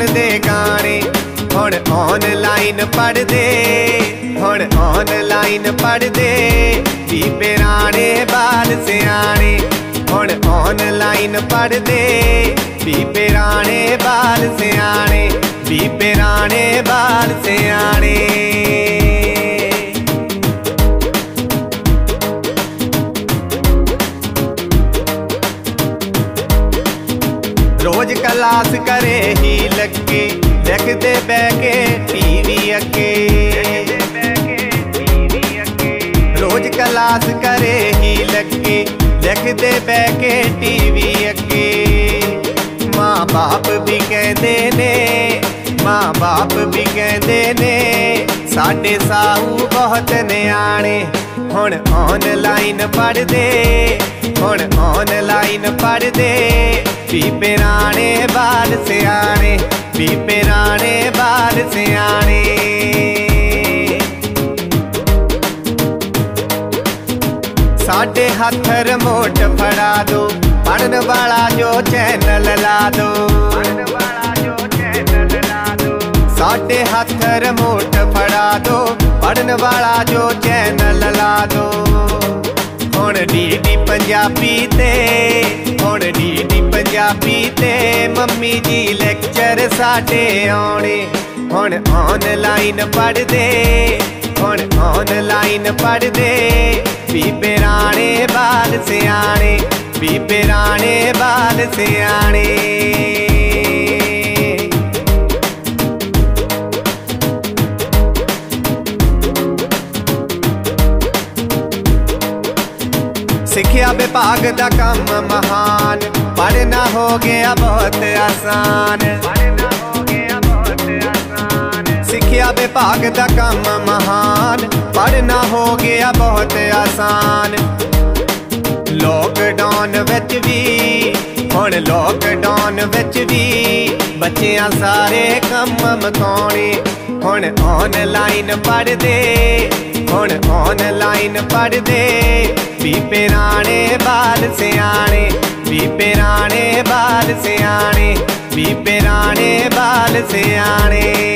सुनदे गाने। हुण ऑनलाइन पढ़दे, हुण ऑनलाइन पढ़दे, बीबे राणे बाल सियाणे। हुण ऑनलाइन पढ़दे, बीबे राणे बाल सियाणे, बीबे राणे बाल सियाणे। रोज क्लास करे ही लगे, लिखदे बैके टीवी अगे। रोज क्लास करे ही लगे, लिखदे बैके टीवी अगे। माँ बाप भी कहते ने, माँ बाप भी कहते ने, साडे साहू बहुत न्याणे। हुण ऑनलाइन पढ़दे, हुण ऑनलाइन पढ़दे, बीबे राणे बाल सियाणे, बीबे राणे बाल सियाणे। साडे हथ रिमोट फड़ा दो, पढ़न वाला जो चैनल ला दो। साडे हथ रिमोट फड़ा दो, पढ़न वाला जो चैनल ला दो। हुण डीडी पंजाबी ते, हुण डीडी पंजाबी ते, मम्मी जी लेक्चर साडे आउणे। हुण ऑनलाइन पढ़दे, हुण ऑनलाइन पढ़दे, बीबे राणे बाल सियाणे, बीबे राणे बाल सियाणे। सिक्ख्या विभाग दा काम महान, पढ़ना हो गया बहुत आसान। सिक्ख्या विभाग दा काम महान, पढ़ना हो गया बहुत आसान। लॉकडाउन विच भी, हुण लॉकडाउन विच भी, बच्चियां सारे कम मुकाउने। हुण ऑनलाइन पढ़दे, हुण ऑनलाइन पढ़दे, बीबे राणे बाल सियाणे, बीबे राणे बाल सियाणे, बीबे राणे बाल सियाणे।